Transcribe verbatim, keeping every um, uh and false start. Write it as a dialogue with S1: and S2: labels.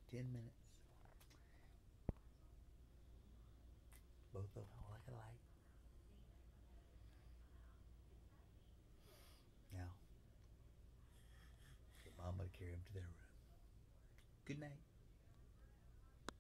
S1: Ten minutes. Both of them like a light. Now, get Mama to carry them to their room. Good night.